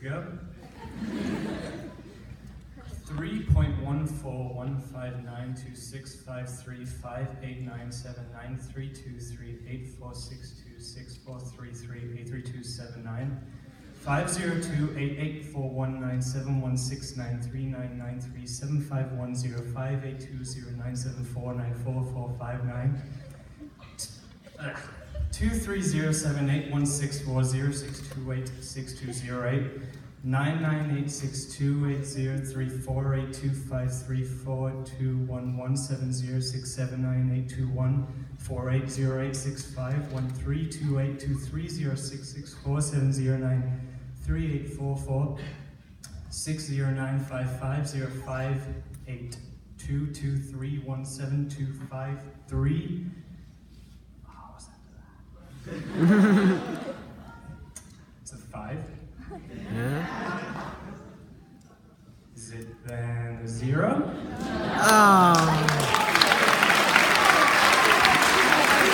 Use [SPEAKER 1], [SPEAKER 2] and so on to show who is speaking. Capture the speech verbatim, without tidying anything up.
[SPEAKER 1] go. three point one four one five nine two six five three five eight nine seven nine three two three eight four six two six four three three eight three two seven nine five zero two eight eight four one nine seven one six nine three nine nine three seven five one zero five eight two zero nine seven four nine four four five nine two three zero seven eight one six four zero six two eight six two zero eight nine nine eight six two eight zero three four eight two five three four two one one seven zero six seven nine eight two one four eight zero eight six five one three two eight two three zero six six four seven zero nine three eight four four six zero nine five five zero five eight two two three one seven two five three. Oh, what's that? It's a five.
[SPEAKER 2] Yeah.
[SPEAKER 1] Is it then a zero?
[SPEAKER 2] Oh.